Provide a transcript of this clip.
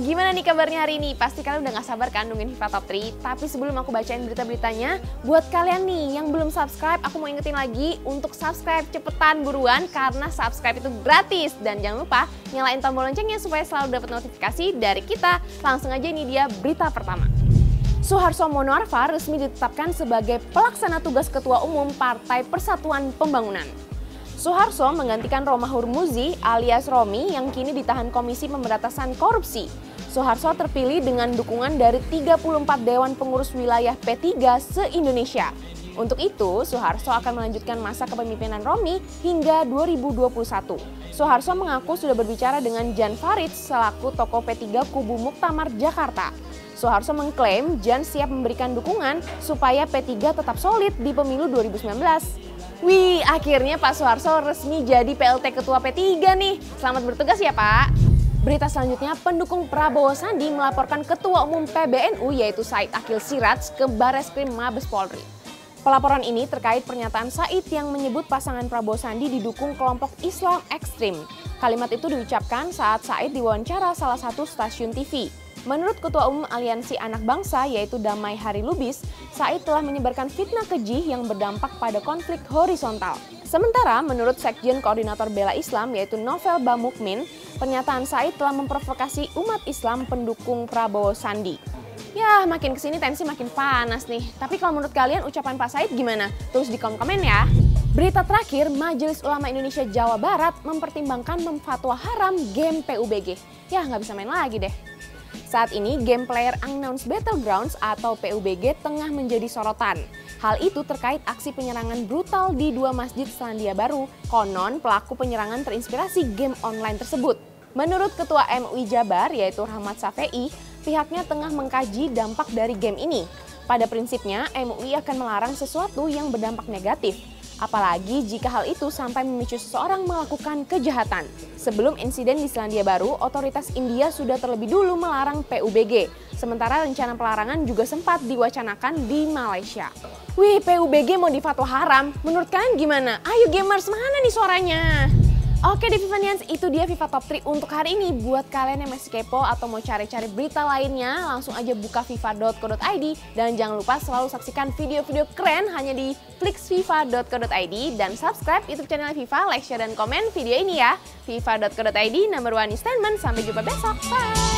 Gimana nih kabarnya hari ini? Pasti kalian udah gak sabar kan nungguin FIFA Top 3. Tapi sebelum aku bacain berita-beritanya, buat kalian nih yang belum subscribe, aku mau ingetin lagi untuk subscribe cepetan buruan karena subscribe itu gratis. Dan jangan lupa nyalain tombol loncengnya supaya selalu dapat notifikasi dari kita. Langsung aja ini dia berita pertama. Suharso Monoarfa resmi ditetapkan sebagai pelaksana tugas Ketua Umum Partai Persatuan Pembangunan. Suharso menggantikan Romahur Muzi alias Romi yang kini ditahan Komisi Pemberantasan Korupsi. Suharso terpilih dengan dukungan dari 34 Dewan Pengurus Wilayah P3 se-Indonesia. Untuk itu, Suharso akan melanjutkan masa kepemimpinan Romi hingga 2021. Suharso mengaku sudah berbicara dengan Jan Farid selaku tokoh P3 Kubu Muktamar Jakarta. Suharso mengklaim Jan siap memberikan dukungan supaya P3 tetap solid di pemilu 2019. Wih, akhirnya Pak Suharso resmi jadi PLT Ketua P3 nih. Selamat bertugas ya Pak. Berita selanjutnya, pendukung Prabowo Sandi melaporkan Ketua Umum PBNU yaitu Said Akil Siraj ke Bareskrim Mabes Polri. Pelaporan ini terkait pernyataan Said yang menyebut pasangan Prabowo Sandi didukung kelompok Islam ekstrim. Kalimat itu diucapkan saat Said diwawancara salah satu stasiun TV. Menurut Ketua Umum Aliansi Anak Bangsa yaitu Damai Hari Lubis, Said telah menyebarkan fitnah keji yang berdampak pada konflik horizontal. Sementara menurut Sekjen Koordinator Bela Islam yaitu Novel Bamukmin, pernyataan Said telah memprovokasi umat Islam pendukung Prabowo Sandi. Ya, makin kesini tensi makin panas nih. Tapi kalau menurut kalian ucapan Pak Said gimana? Tulis di kolom komen ya. Berita terakhir, Majelis Ulama Indonesia Jawa Barat mempertimbangkan memfatwa haram game PUBG. Ya, nggak bisa main lagi deh. Saat ini, game PlayerUnknown's Battlegrounds atau PUBG tengah menjadi sorotan. Hal itu terkait aksi penyerangan brutal di dua masjid Selandia Baru. Konon, pelaku penyerangan terinspirasi game online tersebut. Menurut Ketua MUI Jabar, yaitu Rahmat Safei, pihaknya tengah mengkaji dampak dari game ini. Pada prinsipnya, MUI akan melarang sesuatu yang berdampak negatif. Apalagi jika hal itu sampai memicu seseorang melakukan kejahatan. Sebelum insiden di Selandia Baru, otoritas India sudah terlebih dulu melarang PUBG. Sementara rencana pelarangan juga sempat diwacanakan di Malaysia. Wih, PUBG mau difatwa haram. Menurut kalian gimana? Ayo gamers, mana nih suaranya? Oke deh Vivanians, itu dia FIFA Top 3 untuk hari ini. Buat kalian yang masih kepo atau mau cari-cari berita lainnya, langsung aja buka fifa.co.id. Dan jangan lupa selalu saksikan video-video keren hanya di flixfifa.co.id. Dan subscribe YouTube channel FIFA, like, share, dan komen video ini ya. fifa.co.id, #1 entertainment. Sampai jumpa besok, bye!